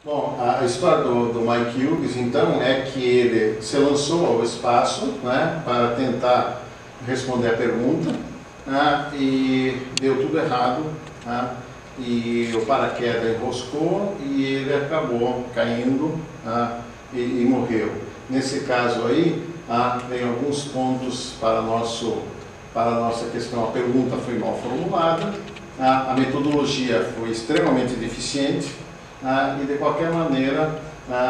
Bom, a história do Mike Hughes, então, é que ele se lançou ao espaço, né, para tentar responder a pergunta, né, e deu tudo errado, né, e o paraquedas enroscou e ele acabou caindo, né, e morreu. Nesse caso aí, tem alguns pontos para a nossa questão. A pergunta foi mal formulada, a metodologia foi extremamente deficiente, e de qualquer maneira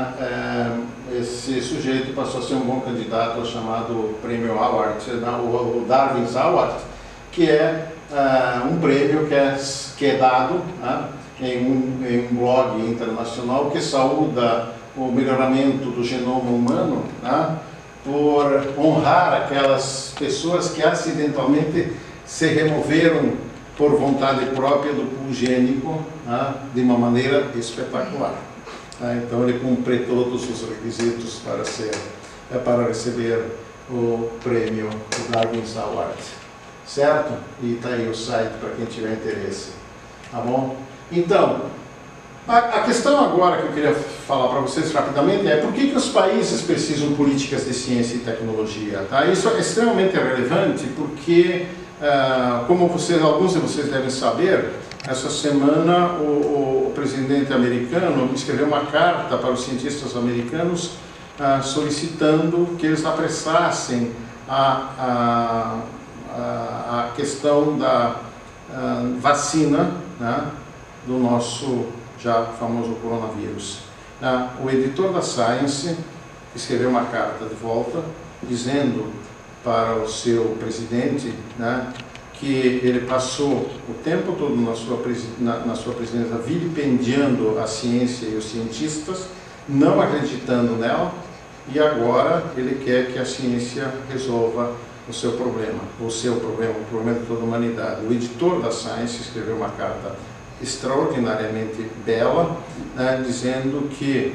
esse sujeito passou a ser um bom candidato ao chamado Prêmio Award, o Darwin's Award, que é um prêmio que é dado em um blog internacional que saúda o melhoramento do genoma humano, por honrar aquelas pessoas que acidentalmente se removeram por vontade própria do pool gênico, de uma maneira espetacular. Então ele cumpre todos os requisitos para receber o prêmio, o Darwin's Award. Certo? E está aí o site para quem tiver interesse. Tá bom? Então, a questão agora que eu queria falar para vocês rapidamente é por que os países precisam de políticas de ciência e tecnologia? Tá? Isso é extremamente relevante porque, como alguns de vocês devem saber, essa semana o presidente americano escreveu uma carta para os cientistas americanos solicitando que eles apressassem a questão da vacina, né, do nosso já famoso coronavírus. O editor da Science escreveu uma carta de volta dizendo para o seu presidente, né, que ele passou o tempo todo na sua presidência vilipendiando a ciência e os cientistas, não acreditando nela, e agora ele quer que a ciência resolva o seu problema, o problema de toda a humanidade. O editor da Science escreveu uma carta extraordinariamente bela, né, dizendo que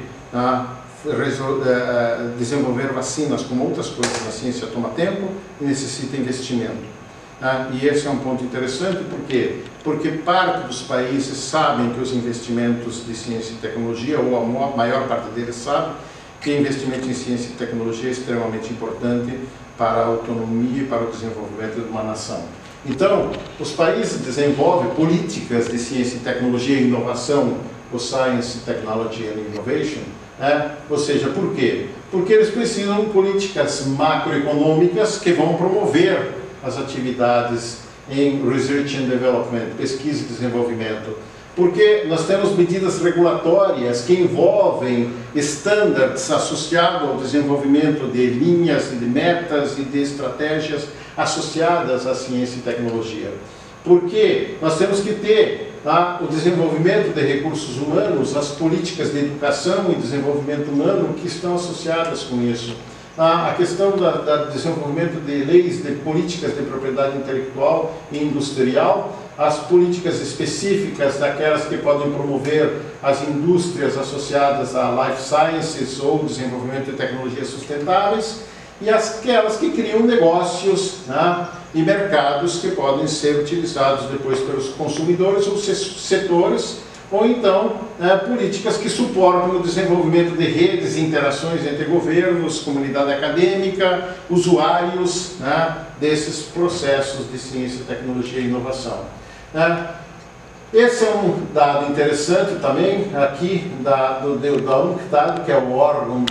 desenvolver vacinas, como outras coisas na ciência, toma tempo e necessita investimento. E esse é um ponto interessante, porque parte dos países sabem que os investimentos de ciência e tecnologia, ou a maior parte deles sabe, que investimento em ciência e tecnologia é extremamente importante para a autonomia e para o desenvolvimento de uma nação. Então, os países desenvolvem políticas de ciência e tecnologia e inovação, o Science, Technology and Innovation, ou seja, por quê? Porque eles precisam de políticas macroeconômicas que vão promover as atividades em Research and Development, pesquisa e desenvolvimento. Porque nós temos medidas regulatórias que envolvem estándares associados ao desenvolvimento de linhas, de metas e de estratégias associadas à ciência e tecnologia. Porque nós temos que ter o desenvolvimento de recursos humanos, as políticas de educação e desenvolvimento humano que estão associadas com isso. A questão do desenvolvimento de leis, de políticas de propriedade intelectual e industrial, as políticas específicas daquelas que podem promover as indústrias associadas a life sciences ou desenvolvimento de tecnologias sustentáveis, e aquelas que criam negócios, e mercados que podem ser utilizados depois pelos consumidores ou setores, ou então políticas que suportam o desenvolvimento de redes e interações entre governos, comunidade acadêmica, usuários, desses processos de ciência, tecnologia e inovação. Esse é um dado interessante também, aqui da UNCTAD, que é o órgão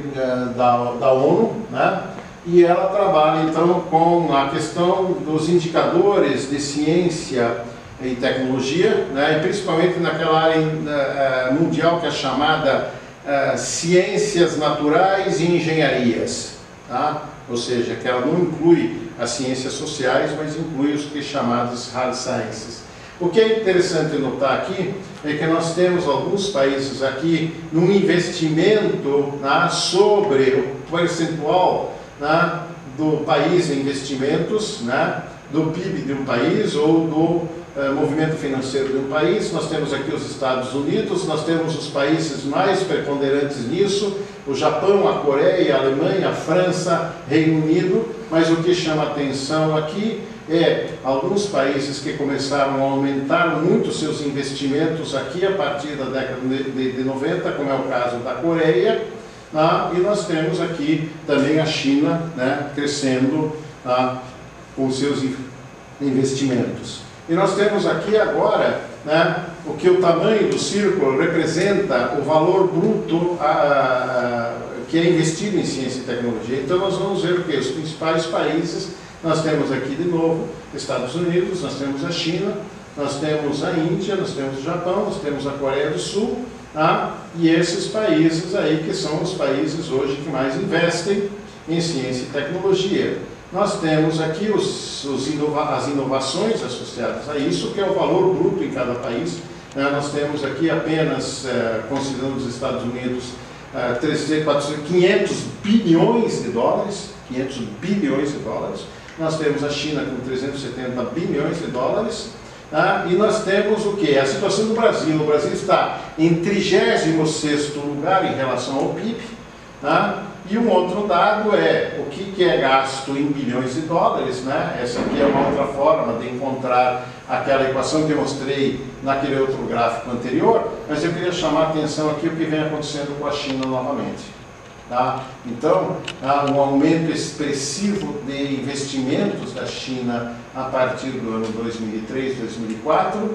da ONU, e ela trabalha então com a questão dos indicadores de ciência e tecnologia, e principalmente naquela área mundial que é chamada ciências naturais e engenharias, ou seja, que ela não inclui as ciências sociais, mas inclui os que é chamados hard sciences. O que é interessante notar aqui é que nós temos alguns países aqui num investimento sobre o percentual do país em investimentos, do PIB de um país ou do movimento financeiro de um país. Nós temos aqui os Estados Unidos, nós temos os países mais preponderantes nisso, o Japão, a Coreia, a Alemanha, a França, Reino Unido, mas o que chama atenção aqui alguns países que começaram a aumentar muito seus investimentos aqui a partir da década de 90, como é o caso da Coreia, e nós temos aqui também a China, né, crescendo com seus investimentos. E nós temos aqui agora, né, o que o tamanho do círculo representa o valor bruto que é investido em ciência e tecnologia. Então nós vamos ver o que? Os principais países, nós temos aqui de novo Estados Unidos, nós temos a China, nós temos a Índia, nós temos o Japão, nós temos a Coreia do Sul, e esses países aí que são os países hoje que mais investem em ciência e tecnologia. Nós temos aqui as inovações associadas a isso, que é o valor bruto em cada país. Nós temos aqui apenas, considerando os Estados Unidos, 500 bilhões de dólares, 500 bilhões de dólares. Nós temos a China com 370 bilhões de dólares. E nós temos o que? A situação do Brasil. O Brasil está em 36º lugar em relação ao PIB. E um outro dado é o que é gasto em bilhões de dólares, né? Essa aqui é uma outra forma de encontrar aquela equação que eu mostrei naquele outro gráfico anterior, mas eu queria chamar a atenção aqui o que vem acontecendo com a China novamente. Então, há um aumento expressivo de investimentos da China a partir do ano 2003, 2004,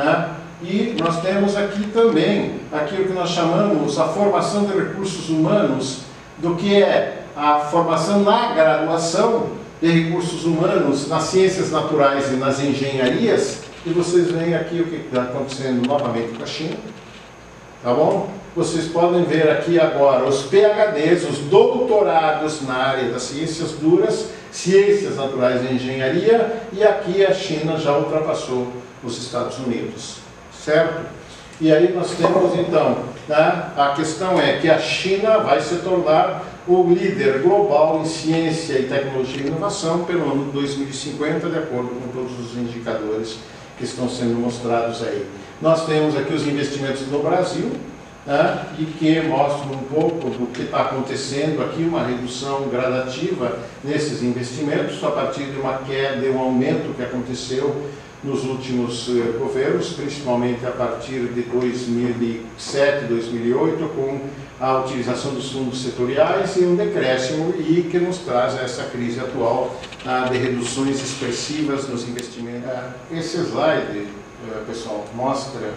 e nós temos aqui também aquilo que nós chamamos a formação de recursos humanos, do que é a formação na graduação de recursos humanos nas ciências naturais e nas engenharias, e vocês veem aqui o que está acontecendo novamente com a China, tá bom? Vocês podem ver aqui agora os PhDs, os doutorados na área das ciências duras, ciências naturais e engenharia, e aqui a China já ultrapassou os Estados Unidos, certo? E aí nós temos então, a questão é que a China vai se tornar o líder global em ciência e tecnologia e inovação pelo ano 2050, de acordo com todos os indicadores que estão sendo mostrados aí. Nós temos aqui os investimentos no Brasil, e que mostram um pouco do que está acontecendo aqui, uma redução gradativa nesses investimentos, a partir de uma queda, de um aumento que aconteceu nos últimos governos, principalmente a partir de 2007, 2008, com a utilização dos fundos setoriais e um decréscimo, e que nos traz essa crise atual de reduções expressivas nos investimentos. Esse slide, pessoal, mostra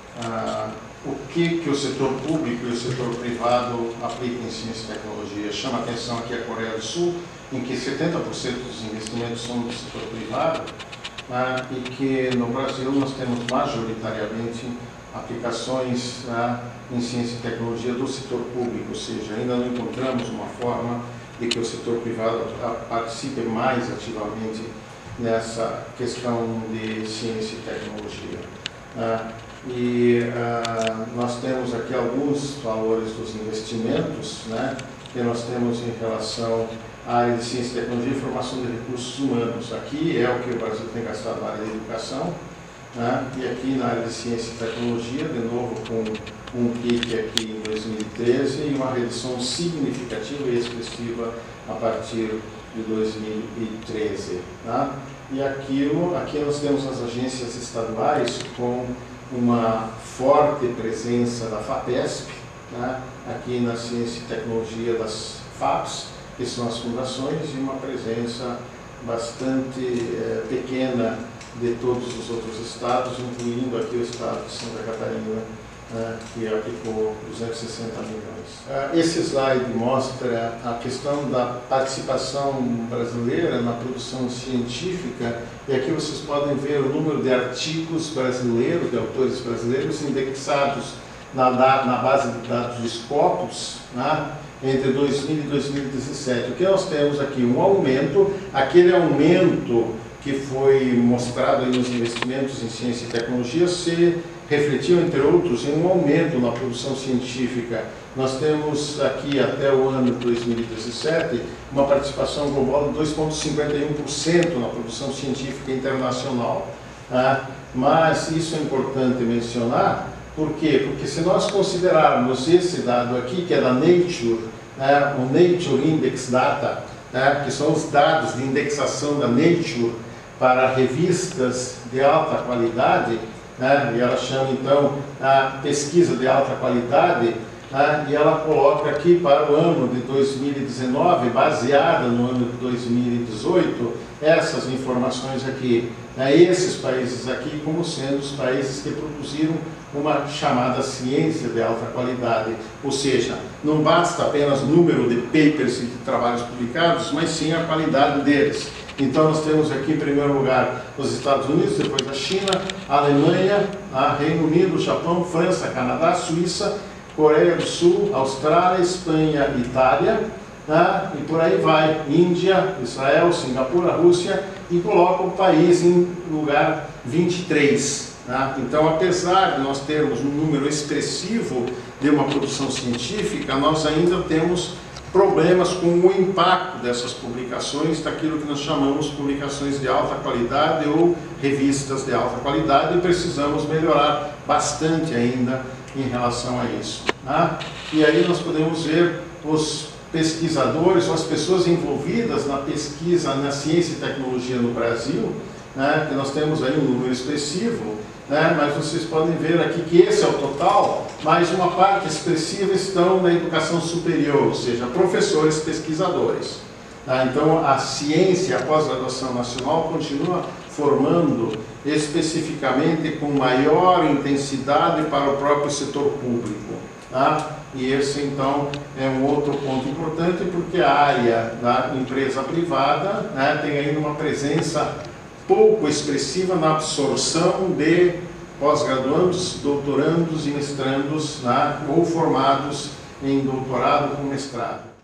o que o setor público e o setor privado aplicam em ciência e tecnologia. Chama a atenção aqui a Coreia do Sul, em que 70% dos investimentos são do setor privado, e que no Brasil nós temos majoritariamente aplicações em ciência e tecnologia do setor público, ou seja, ainda não encontramos uma forma de que o setor privado participe mais ativamente nessa questão de ciência e tecnologia. Nós temos aqui alguns valores dos investimentos, que nós temos em relação à área de ciência, tecnologia e formação de recursos humanos. Aqui é o que o Brasil tem gastado na área de educação, e aqui na área de ciência e tecnologia, de novo com um pique aqui em 2013 e uma redução significativa e expressiva a partir de 2013. E aqui nós temos as agências estaduais com uma forte presença da FAPESP, aqui na ciência e tecnologia das FAPs, que são as fundações, e uma presença bastante pequena de todos os outros estados, incluindo aqui o estado de Santa Catarina, que aplicou 260 milhões. Esse slide mostra a questão da participação brasileira na produção científica, e aqui vocês podem ver o número de artigos brasileiros, de autores brasileiros indexados na base de dados de Scopus, entre 2000 e 2017. O que nós temos aqui? Um aumento, aquele aumento que foi mostrado aí nos investimentos em ciência e tecnologia se refletiu, entre outros, em um aumento na produção científica. Nós temos aqui, até o ano de 2017, uma participação global de 2,51% na produção científica internacional. Mas isso é importante mencionar. Por quê? Porque se nós considerarmos esse dado aqui, que é da Nature, o Nature Index Data, que são os dados de indexação da Nature, para revistas de alta qualidade, né? E ela chama então a pesquisa de alta qualidade, e ela coloca aqui para o ano de 2019, baseada no ano de 2018, essas informações aqui, esses países aqui como sendo os países que produziram uma chamada ciência de alta qualidade, ou seja, não basta apenas o número de papers e de trabalhos publicados, mas sim a qualidade deles. Então nós temos aqui em primeiro lugar os Estados Unidos, depois a China, a Alemanha, Reino Unido, Japão, França, Canadá, Suíça, Coreia do Sul, Austrália, Espanha, Itália, e por aí vai, Índia, Israel, Singapura, Rússia, e coloca o país em lugar 23. Então, apesar de nós termos um número expressivo de uma produção científica, nós ainda temos problemas com o impacto dessas publicações, daquilo que nós chamamos de publicações de alta qualidade ou revistas de alta qualidade, e precisamos melhorar bastante ainda em relação a isso. E aí nós podemos ver os pesquisadores, ou as pessoas envolvidas na pesquisa, na ciência e tecnologia no Brasil, que nós temos aí um número expressivo, mas vocês podem ver aqui que esse é o total, mas uma parte expressiva estão na educação superior, ou seja, professores pesquisadores. Então a ciência, a pós-graduação nacional continua formando especificamente com maior intensidade para o próprio setor público. E esse então é um outro ponto importante, porque a área da empresa privada tem ainda uma presença pouco expressiva na absorção de pós-graduandos, doutorandos e mestrandos, ou formados em doutorado com mestrado.